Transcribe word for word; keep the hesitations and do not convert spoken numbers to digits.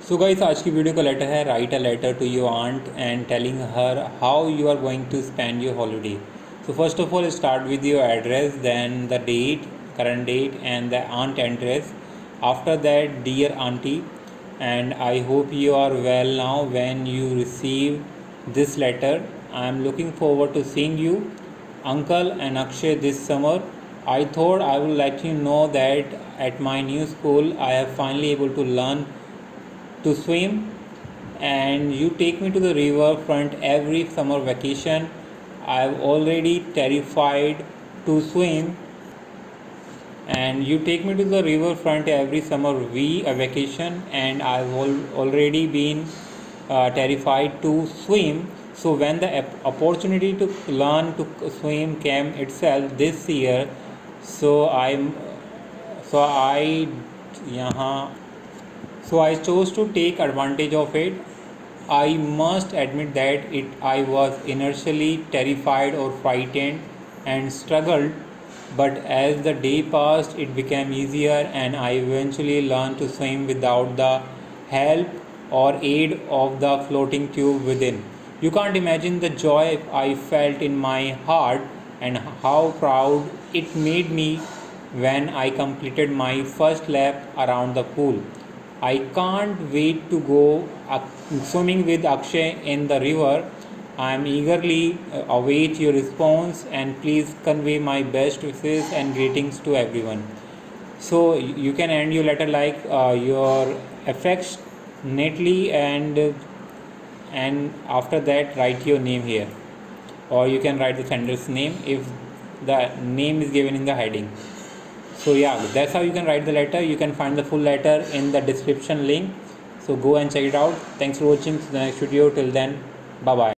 So guys, आज की video का लेटर है write a letter to your aunt and telling her how you are going to spend your holiday. So first of all, start with your address, then the date, current date, and the aunt address. After that, dear auntie, and I hope you are well now when you receive this letter. I am looking forward to seeing you, uncle and Akshay, this summer. I thought I will let you know that at my new school I have finally able to learn to swim, and you take me to the river front every summer vacation. I'm already terrified to swim, and you take me to the river front every summer we a vacation, and I've al- already been uh, terrified to swim. So when the ap- opportunity to learn to swim came itself this year, so I'm so I यहाँ so I chose to take advantage of it. I must admit that it I was initially terrified or frightened and struggled, but as the day passed it became easier, and I eventually learned to swim without the help or aid of the floating tube within. You can't imagine the joy I felt in my heart and how proud it made me when I completed my first lap around the pool. I can't wait to go uh, swimming with Akshay in the river. I am eagerly uh, await your response, and please convey my best wishes and greetings to everyone. So you can end your letter like uh, your affectionately, and uh, and after that write your name here, or you can write the sender's name if the name is given in the heading. So yeah, that's how you can write the letter. You can find the full letter in the description link. So go and check it out. Thanks for watching. To the next video. Till then, bye bye.